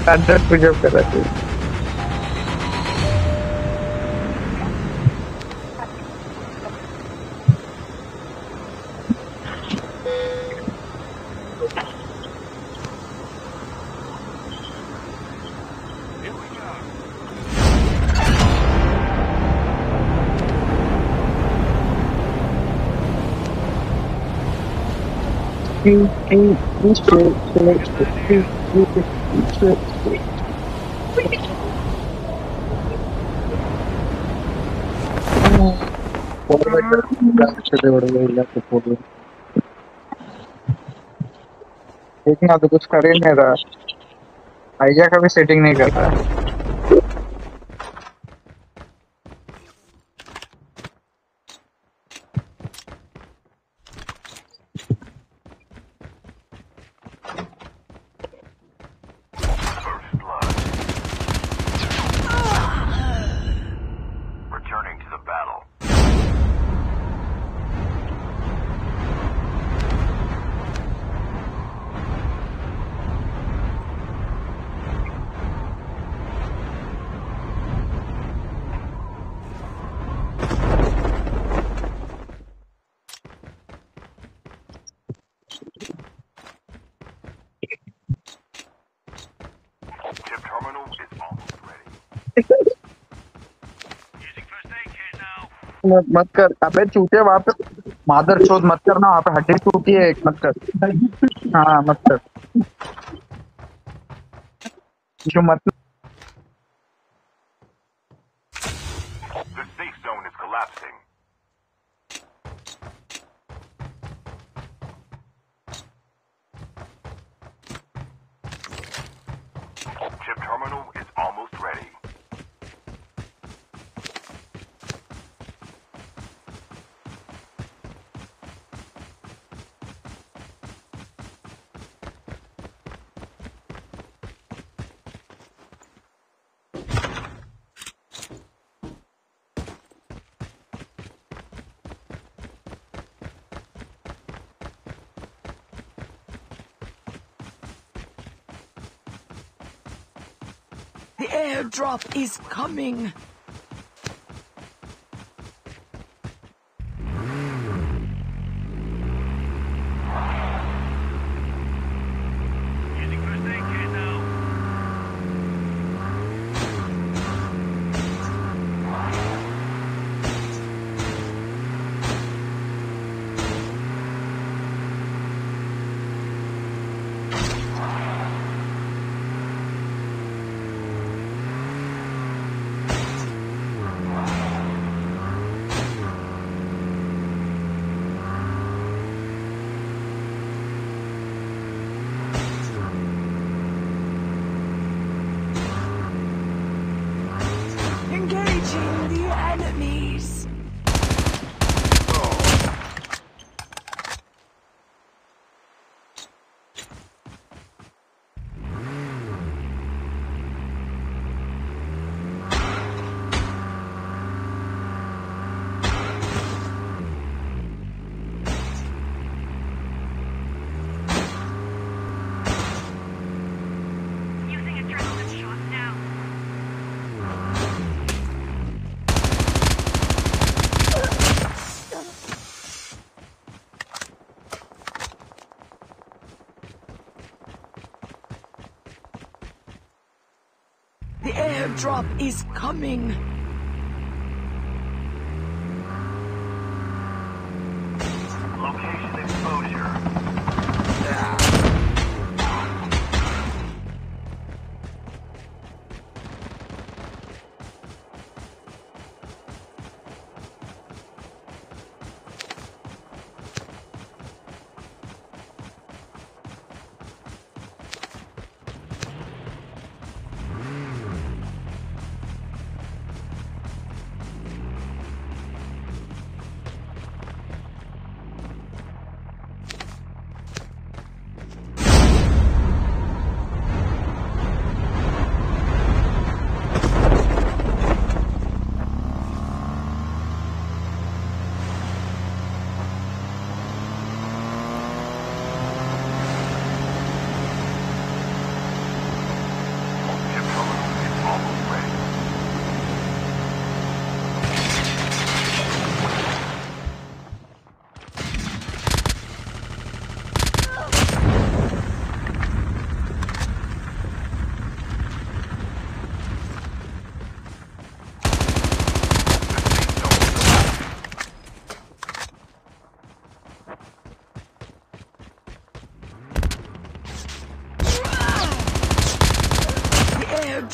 अंदर पुशअप कर रहा था। देखना तो कुछ कर ही नहीं रहा। आइजा का भी सेटिंग नहीं कर रहा। मत कर अबे चूतिया, वहाँ पे मादर चोद मत करना, वहाँ पे हड्डी टूटी है एक, मत कर। हाँ मत कर जो मत। The airdrop is coming. Engaging the enemies. The airdrop is coming. Location exposure.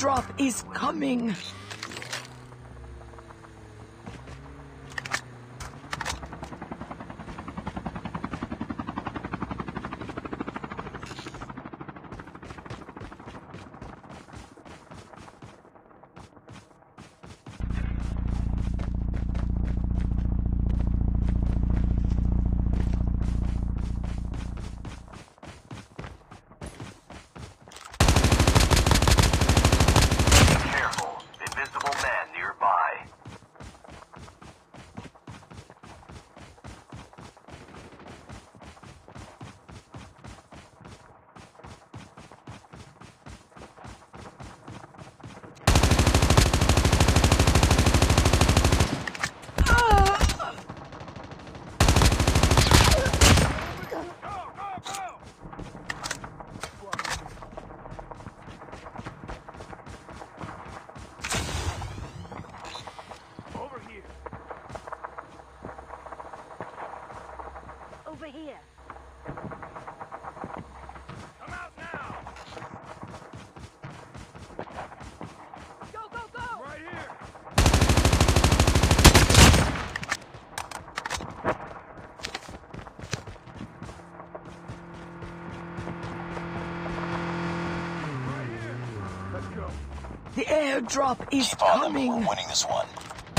airdrop is coming. Over here. Come out now! Go, go, go! Right here! Right here! Let's go. The airdrop is Keep on them. coming. We're winning this one.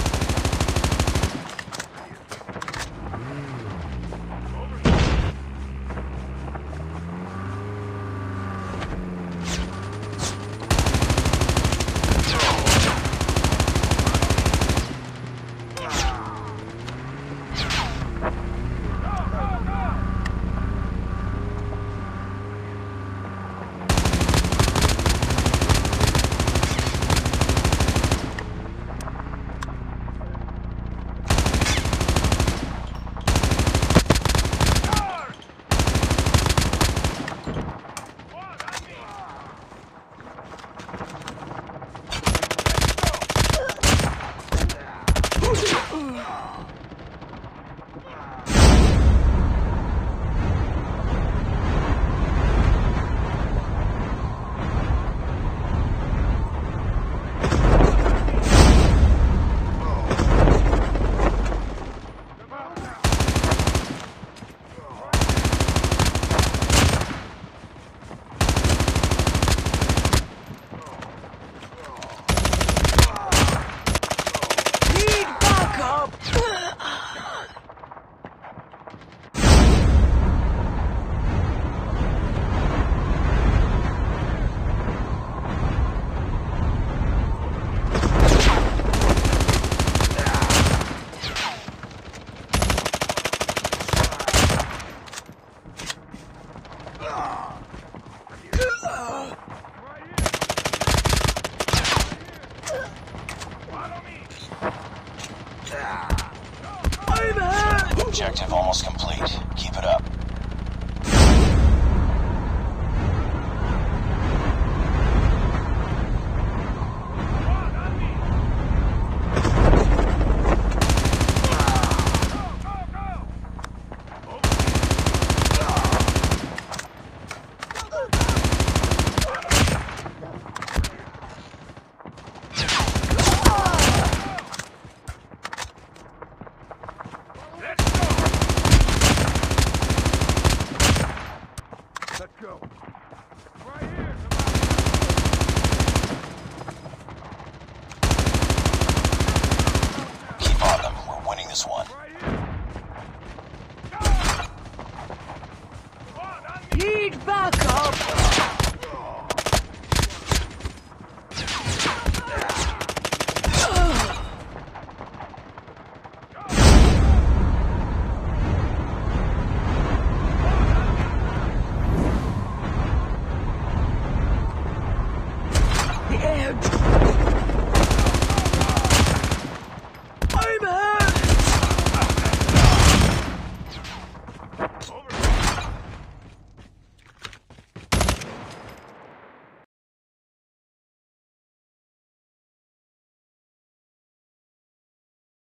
Objective almost complete. Keep it up. Let's go. Right here. Keep on them. We're winning this one. Right here. Go! On me. Need backup. The air